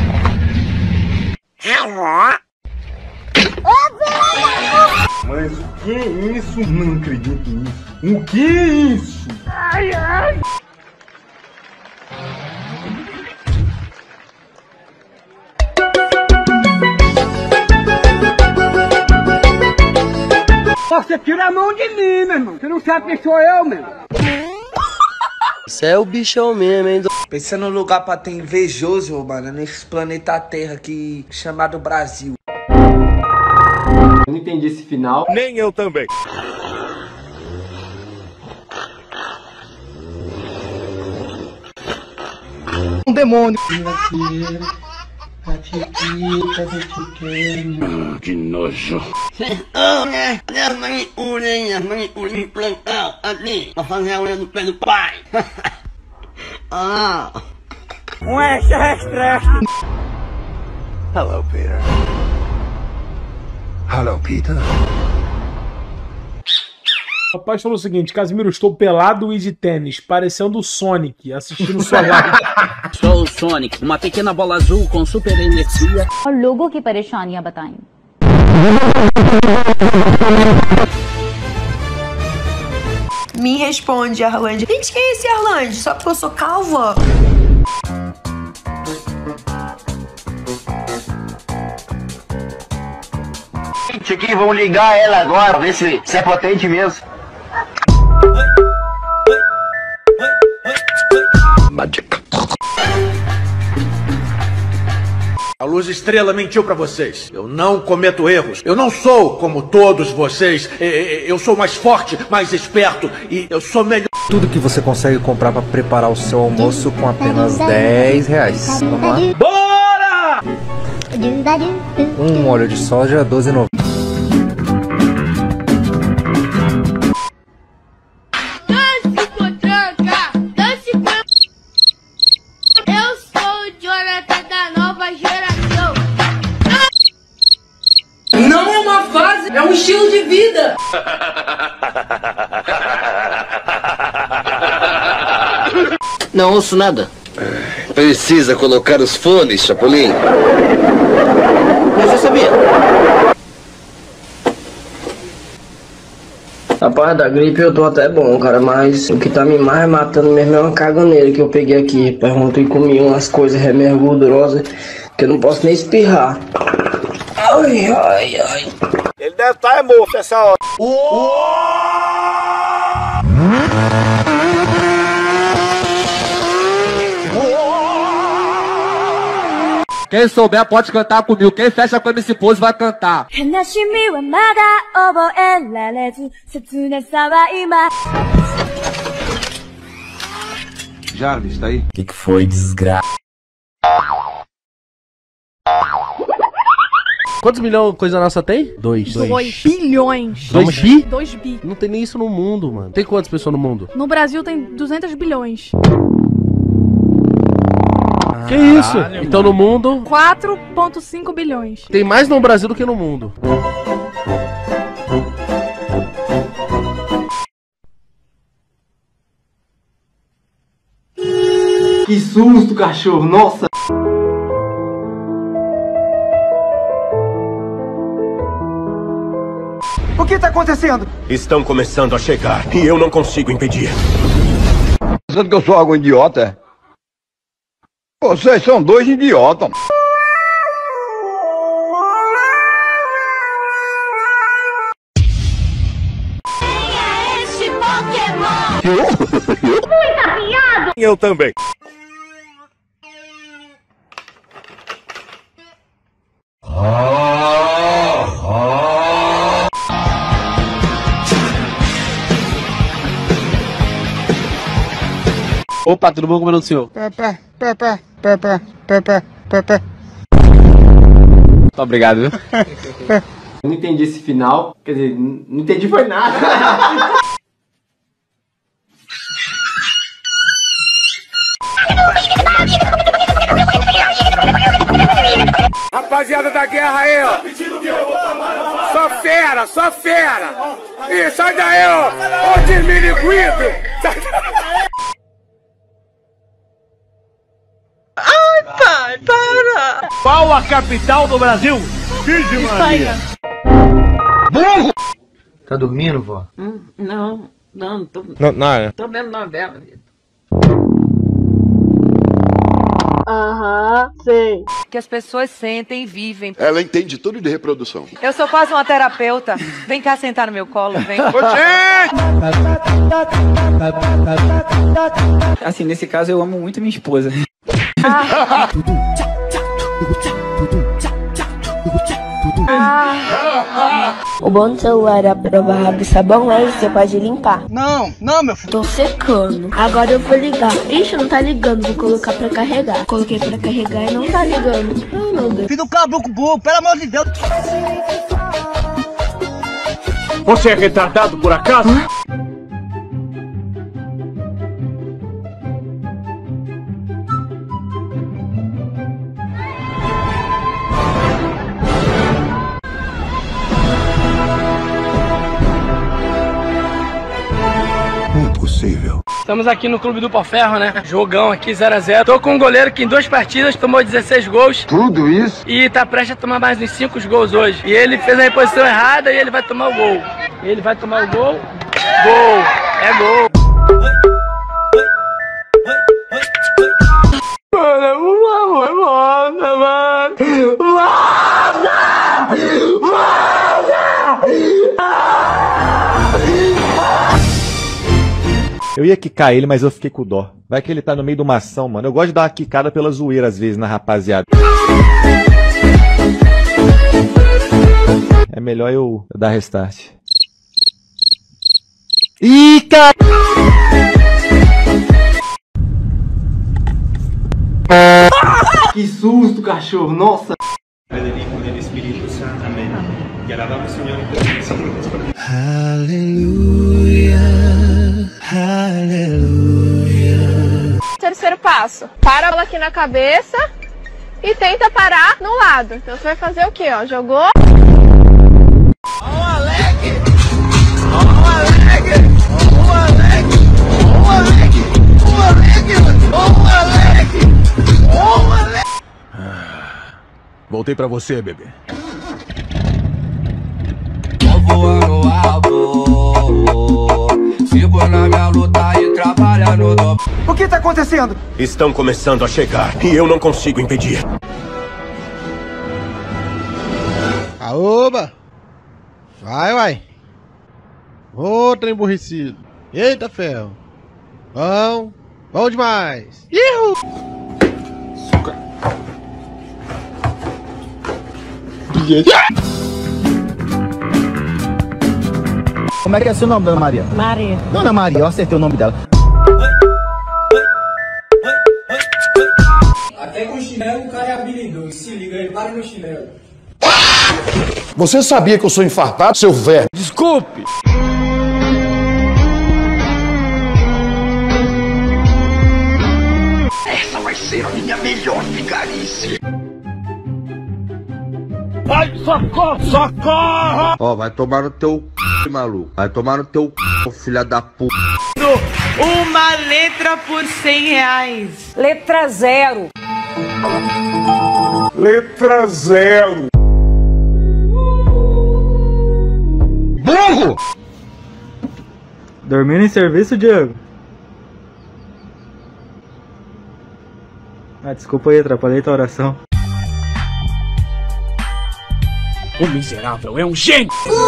Mas o que é isso? Não acredito nisso. O que é isso? Ai, ai. Você tira a mão de mim, meu irmão. Você não sabe quem sou eu, meu. Você é o bichão mesmo, hein? Pensa num lugar pra ter invejoso, mano, nesse planeta Terra aqui, chamado Brasil. Eu não entendi esse final. Nem eu também. Um demônio. Ah, que nojo. Minha mãe urina, mãe urina plantar ali, pra fazer a unha do pé do pai. Ah. Um extraterrestre. Hello, Peter. Hello, Peter. O rapaz falou o seguinte: Casimiro, estou pelado e de tênis, parecendo o Sonic, assistindo sua live. Sou o Sonic, uma pequena bola azul com super energia. और लोगों की परेशानियां बताएं। Me responde, Arlande. Gente, quem é esse Arlande? Só porque eu sou calva? Gente, aqui, vamos ligar ela agora, ver se, se é potente mesmo. Mágica. A Luz Estrela mentiu pra vocês. Eu não cometo erros. Eu não sou como todos vocês. Eu sou mais forte, mais esperto e eu sou melhor. Tudo que você consegue comprar pra preparar o seu almoço com apenas dez reais. Vamos lá? Bora! Um óleo de soja, doze reais e noventa centavos. Eu sou o Jonathan da nova geração. Não é uma fase, é um estilo de vida. Não ouço nada. Precisa colocar os fones, Chapolin? Eu já sabia. A parte da gripe eu tô até bom, cara, mas o que tá me mais matando mesmo é uma caganeira que eu peguei aqui. Pergunto e comi umas coisas meio gordurosas que eu não posso nem espirrar. Ai, ai, ai. Ele deve estar é morto essa hora. Quem souber pode cantar comigo. Quem fecha com esse pose vai cantar. Jarvis, tá aí? O que, que foi, desgraça? Quantos milhões coisa nossa tem? Dois. Dois bilhões. Dois bi? Dois bi. Não tem nem isso no mundo, mano. Tem quantas pessoas no mundo? No Brasil tem duzentos bilhões. Que isso? Então no mundo quatro ponto cinco bilhões. tem mais no Brasil do que no mundo. Que susto, cachorro, nossa! O que tá acontecendo? Estão começando a chegar e eu não consigo impedir. Pensando que eu sou algum idiota? Vocês são dois idiotas. Esse Pokémon! Eu? Muita piada! Eu também. Opa, tudo bom? Como é o senhor? Pepe, Pepe, Pepe, Pepe, Pepe. Muito obrigado, viu? Eu não entendi esse final. Quer dizer, não entendi foi nada. rapaziada da guerra aí, ó. Só fera, só fera. Ih, sai daí, ó. Ô, desminiguido. Ai, pai, para. Qual a capital do Brasil? Vixe, Maria. Burro. Tá dormindo, vó? Hum, não, não, tô, Não, não é. tô vendo novela, Vitor. Aham, sei. Que as pessoas sentem e vivem. Ela entende tudo de reprodução. Eu sou quase uma terapeuta. Vem cá sentar no meu colo, vem. Assim, nesse caso eu amo muito minha esposa. Ah. Ah. O bom do celular é a prova rápida e sabão leve, você pode limpar. Não, não, meu filho. Tô secando. Agora eu vou ligar. Ixi, não tá ligando, vou colocar pra carregar. Coloquei pra carregar e não tá ligando. Ai, meu Deus. Filho do caboclo burro, pelo amor de Deus. Você é retardado por acaso? Hã? Impossível. Estamos aqui no Clube do Pau Ferro, né? Jogão aqui, zero a zero. Tô com um goleiro que em duas partidas tomou dezesseis gols. Tudo isso? E tá prestes a tomar mais uns cinco gols hoje. E ele fez a reposição errada e ele vai tomar o gol. Ele vai tomar o gol. Gol. É gol. Mano, por favor, volta, mano. Volta! Volta! Eu ia quicar ele, mas eu fiquei com dó. Vai que ele tá no meio de uma ação, mano. Eu gosto de dar uma quicada pela zoeira às vezes na rapaziada. É melhor eu, eu dar restart. Ih, cara! Que susto, cachorro! Nossa! Espírito Santo. Amém. Que alabamos o Senhor em Aleluia, aleluia. Terceiro passo. Para ela aqui na cabeça e tenta parar no lado. Então você vai fazer o quê, ó? Jogou. Voltei pra você, bebê. Voando alto, sigo na minha luta e trabalhando no... O que tá acontecendo? Estão começando a chegar e eu não consigo impedir. Aoba! Vai, vai! Ô, trem emburrecido! Eita, ferro! Bom! Bom demais! Ihu! Como é que é seu nome, Dona Maria? Maria. Dona Maria, eu acertei o nome dela. Até com chinelo o cara é habilidoso. Se liga, ele para no chinelo. Você sabia que eu sou infartado, seu velho? Desculpe! Essa vai ser a minha melhor vigarice. Ai, socorro, socorro! Ó, vai tomar no teu c, maluco. Vai tomar no teu c, filha da p. Uma letra por cem reais. Letra zero. Letra zero. Burro! Dormindo em serviço, Diego? Ah, desculpa aí, atrapalhei tua oração. O miserável é um gênio!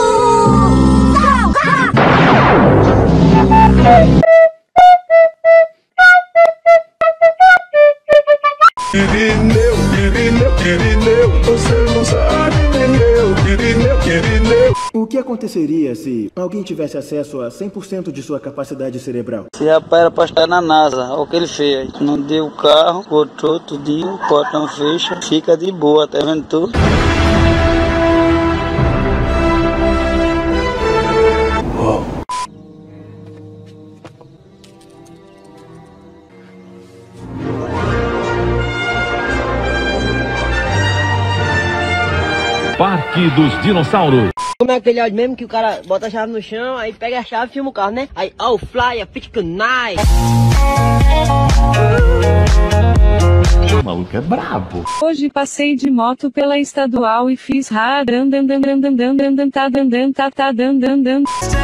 Irineu, Irineu, Irineu, você não sabe, Irineu, Irineu, Irineu. O que aconteceria se alguém tivesse acesso a cem por cento de sua capacidade cerebral? Esse rapaz era pra estar na NASA, olha o que ele fez. Não deu o carro, botou tudinho, o portão fecha, fica de boa, tá vendo tu? Parque dos Dinossauros. Como é aquele áudio mesmo que o cara bota a chave no chão, aí pega a chave e filma o carro, né? Aí, oh, fly, a pitch nice. O maluco é brabo. Hoje passei de moto pela estadual e fiz radan dan dan dan dan dan dan dan ta dan dan ta ta dan dan dan.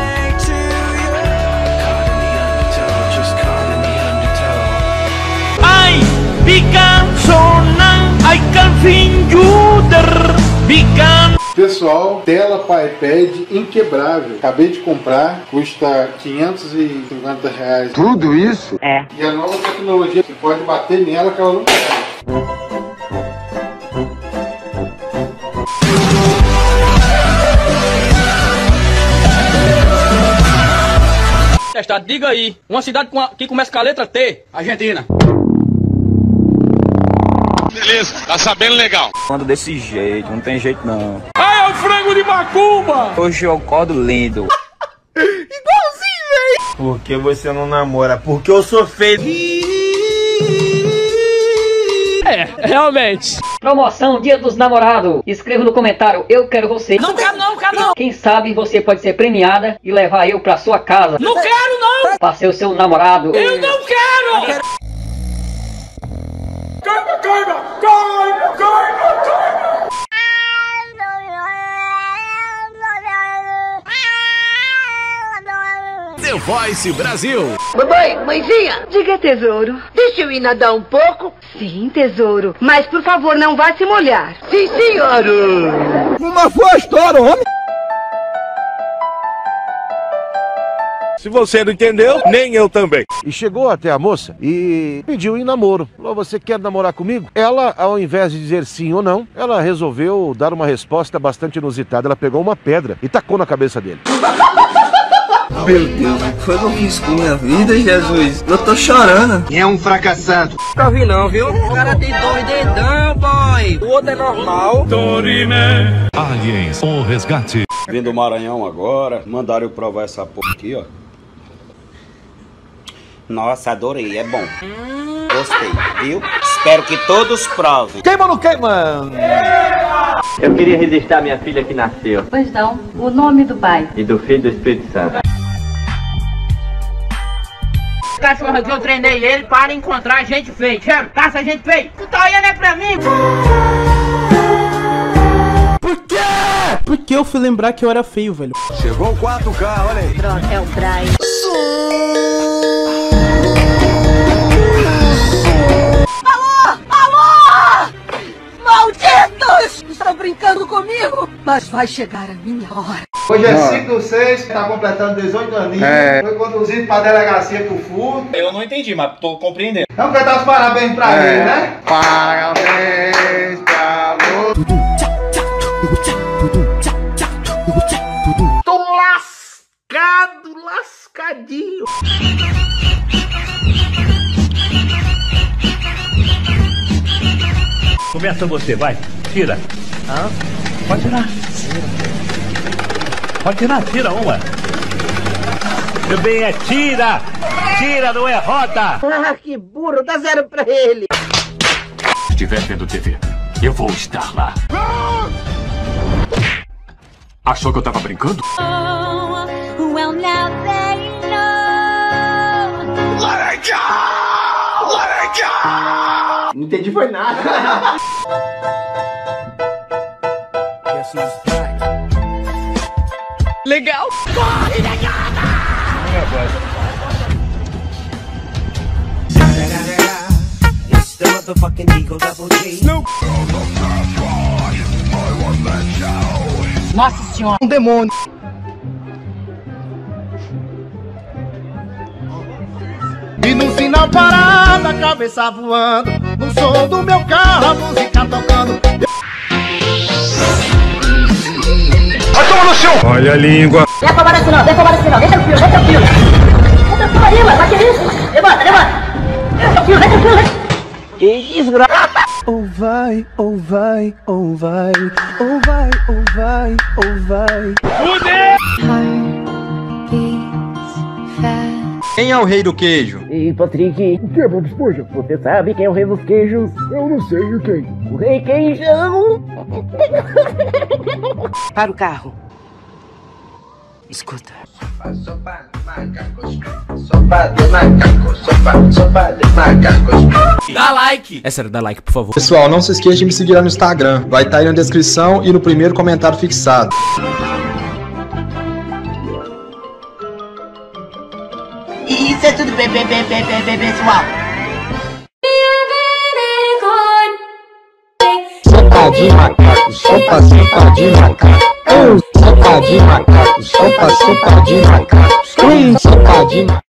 Ai, pican sonan, I can find you der, pican. Pessoal, tela para iPad inquebrável. Acabei de comprar, custa quinhentos e cinquenta reais. Tudo isso? É. E a nova tecnologia, você pode bater nela que ela não cai. Testado, diga aí, uma cidade com a, que começa com a letra T, Argentina. Beleza, tá sabendo legal. Quando desse jeito, não tem jeito não. Ai, é o frango de macumba! Hoje eu acordo lindo. Igualzinho, velho! Por que você não namora? Porque eu sou feio. É, realmente. Promoção Dia dos Namorados. Escreva no comentário, eu quero você. Não quero não, quero não. Quem sabe você pode ser premiada e levar eu pra sua casa. Não quero não. Pra ser o seu namorado. Eu não quero. Caiba, caiba, caiba, caiba, caiba. The Voice Brasil. Mamãe, mãezinha, diga, tesouro. Deixa eu ir nadar um pouco? Sim, tesouro. Mas, por favor, não vá se molhar. Sim, senhora. Uma boa história, homem. Se você não entendeu, nem eu também. E chegou até a moça e pediu em namoro. Falou, você quer namorar comigo? Ela, ao invés de dizer sim ou não, ela resolveu dar uma resposta bastante inusitada. Ela pegou uma pedra e tacou na cabeça dele. Meu Deus, foi o que eu fiz com minha vida, Jesus? Eu tô chorando. É um fracassado. Tá ouvindo não, viu? O cara tem dois dedão, boy. O outro é normal. Dorime. Aliens, o resgate. Vim do Maranhão agora, mandaram eu provar essa porra aqui, ó. Nossa, adorei, é bom. Gostei, viu? Espero que todos provem. Queima ou não queima? Eu queria registrar minha filha que nasceu. Pois não, o nome do pai. E do filho do Espírito Santo. Cachorro aqui, eu treinei ele para encontrar gente feia. Chama, caça gente feia. Tu tá olhando é pra mim? Por quê? Porque eu fui lembrar que eu era feio, velho. Chegou o quatro K, olha aí. Pronto, é o Brian. Alô! Alô! Malditos! Estão brincando comigo? Mas vai chegar a minha hora. Hoje é cinco do seis, tá completando dezoito aninhos. É. Foi conduzido pra delegacia por furto. Eu não entendi, mas tô compreendendo. Vamos cantar os parabéns pra É. ele, né? Parabéns pra você. Tô lascado, lascadinho. Começa você, vai. Tira. Hã? Pode tirar. Pode tirar, tira uma. Meu bem, é tira. Tira, não é roda. Ah, que burro, dá zero pra ele. Se estiver vendo T V, eu vou estar lá. Achou que eu tava brincando? Well, now they know. Let it go! Let it go! Não entendi foi nada. Legal. Corre, negada! It's the motherfucking Eagle Double G. Snoop. Nossa senhora. Um demônio. E no sinal parado, a cabeça voando. No som do meu carro, a música tocando. Vai tomar no chão! Olha a língua. Não é pra assim não, não é pra assim não. Deixa o fio, deixa o fio. Deixa o fio aí, mano. Vai que isso? Levanta, levanta. Deixa o fio, deixa o fio, deixa. Que desgraça. Ou vai, ou vai, ou vai, ou vai, ou vai, ou vai. Fudeu! Quem é o rei do queijo? E Patrick, O que, Bob Esponja? você sabe quem é o rei dos queijos? Eu não sei o quem. O rei queijão! Para o carro. Escuta. Sopa de macacos. Sopa de macacos. Sopa, sopa de macacos. Dá like! É sério, dá like, por favor. Pessoal, não se esqueça de me seguir lá no Instagram. Vai estar aí na descrição e no primeiro comentário fixado. Isso é tudo bem, bem, bem, bem, bem, bem, pessoal. Sopa de macaco, sopa, sopa de macaco. Sopa de macaco, sopa, sopa de macaco. Sopa de macaco.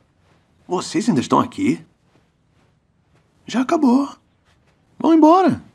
Vocês ainda estão aqui? Já acabou. Vão embora.